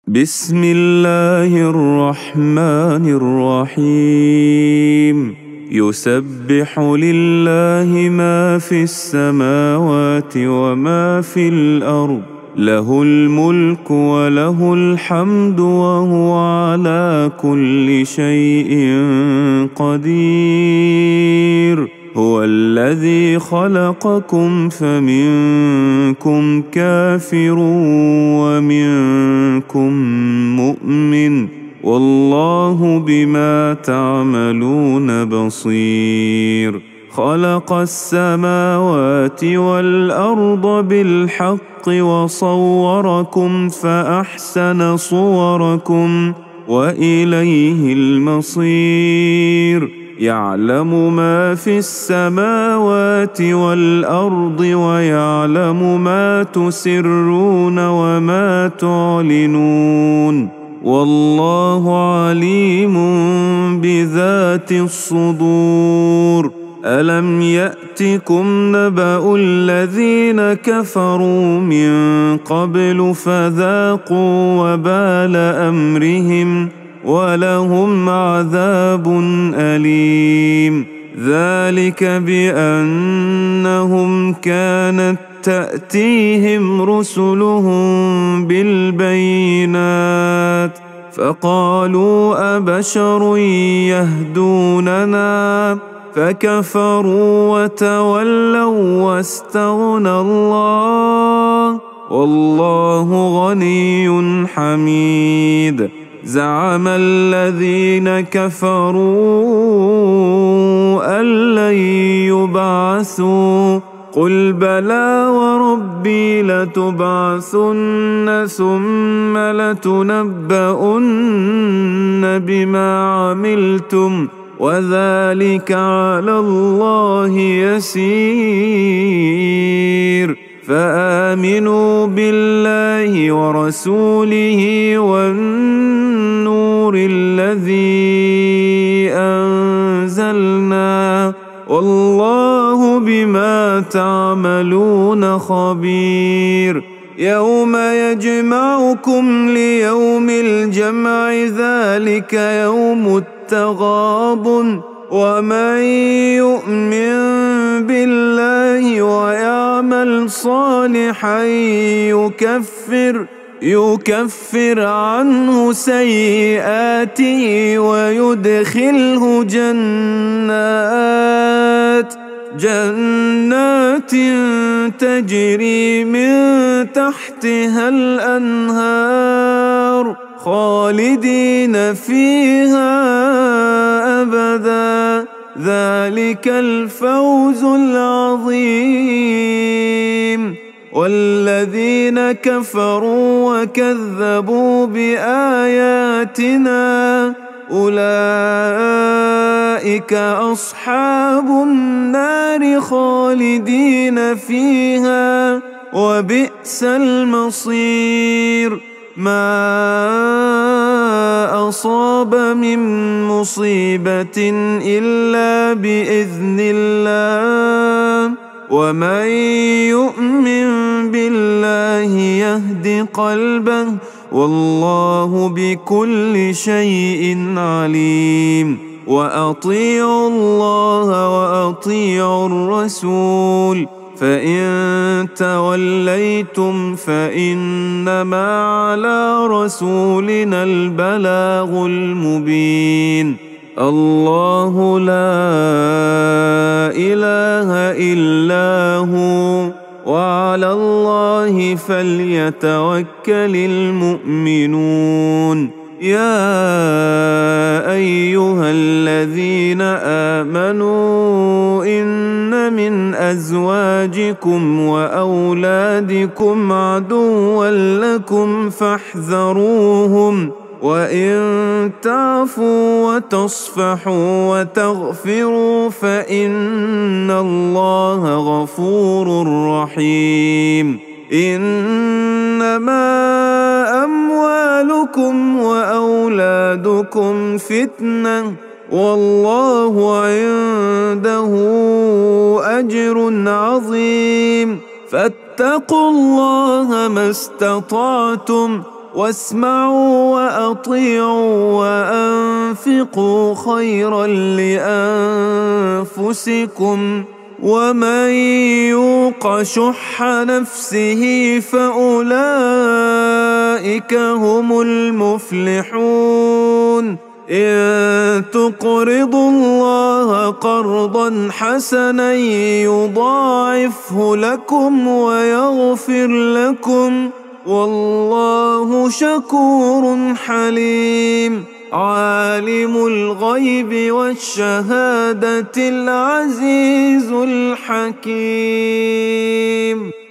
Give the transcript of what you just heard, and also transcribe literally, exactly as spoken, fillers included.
بسم الله الرحمن الرحيم يسبح لله ما في السماوات وما في الأرض له الملك وله الحمد وهو على كل شيء قدير هو الذي خلقكم فمنكم كافر ومنكم مؤمن والله بما تعملون بصير خلق السماوات والأرض بالحق وصوركم فأحسن صوركم وإليه المصير يعلم ما في السماوات والأرض ويعلم ما تسرون وما تعلنون والله عليم بذات الصدور ألم يأتكم نبأ الذين كفروا من قبل فذاقوا وبال أمرهم ولهم عذاب أليم ذلك بأنهم كانت تأتيهم رسلهم بالبينات فقالوا أبشر يهدوننا فكفروا وتولوا واستغنى الله والله غني حميد زعم الذين كفروا أن لن يبعثوا قل بلى وربي لتبعثن ثم لتنبؤن بما عملتم وذلك على الله يسير فآمنوا بالله ورسوله والنور الذي أنزلنا والله بما تعملون خبير يوم يجمعكم ليوم الجمع ذلك يوم التغابن ومن يؤمن بالله ويعمل صالحا يكفر يكفر عنه سيئاته ويدخله جنات جنات تجري من تحتها الأنهار خالدين فيها أبدا ذلك الفوز العظيم والذين كفروا وكذبوا بآياتنا أولئك أصحاب النار خالدين فيها وبئس المصير ما أصاب من مصيبة إلا بإذن الله ومن يؤمن بالله يهد قلبه والله بكل شيء عليم وأطيعوا الله وأطيعوا الرسول فإن توليتم فإنما على رسولنا البلاغ المبين الله لا إله إلا هو وعلى الله فليتوكل المؤمنون يا أيها الذين آمنوا إن من أزواجكم وأولادكم عدوا لكم فاحذروهم وإن تعفوا وتصفحوا وتغفروا فإن الله غفور رحيم إنما أموالكم وأولادكم فتنة والله عنده أجر عظيم فاتقوا الله ما استطعتم واسمعوا وأطيعوا وأنفقوا خيرا لأنفسكم ومن يوق شح نفسه فأولئك هم المفلحون إن تقرضوا الله قرضا حسنا يضاعفه لكم ويغفر لكم والله شكور حليم عالم الغيب والشهادة العزيز الحكيم.